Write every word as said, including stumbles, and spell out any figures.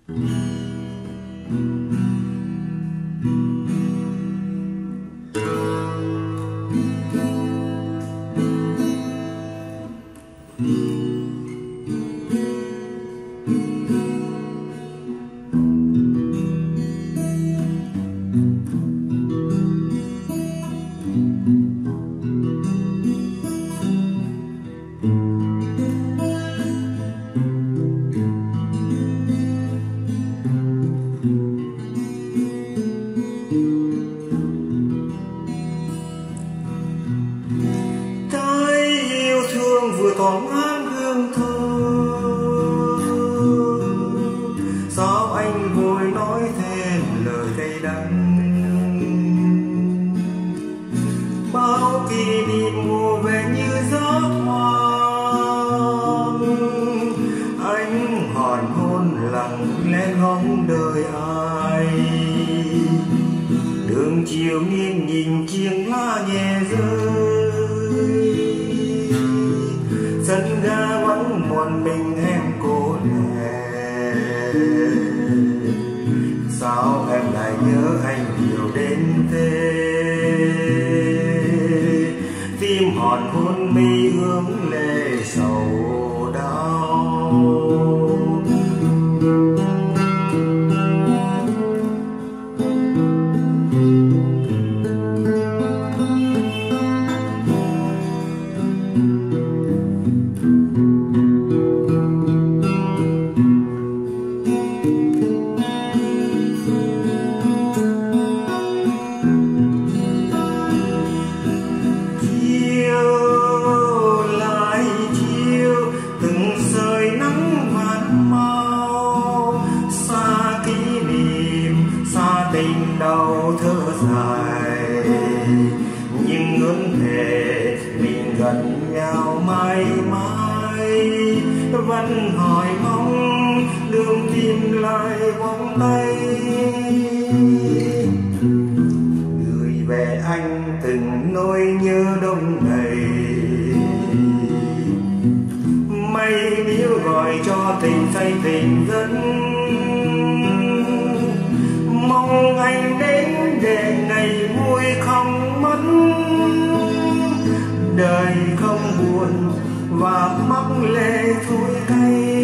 vừa thoáng áng hương thơ, sao anh vội nói thêm lời cay đắng. Bao kỷ niệm mùa về như gió thoảng, anh hoàn hôn lặng lẽ ngóng đời ai. Đường chiều nghiêng nhìn chiêng lá nhẹ rơi, sân ga vắng một mình em cô lẻ. Sao em lại nhớ anh nhiều đến thế? Tim hòn hôn mi ướm lệ sầu đau. Tình đau thở dài, nhưng ước thề mình gần nhau mãi mãi. Vẫn hỏi mong đường tìm lại vòng tay, gửi về anh từng nỗi nhớ đông đầy. Mây níu gọi cho tình say tình dẫn, mong anh đến để ngày vui không mất. Đời không buồn và mắc lệ thôi cay,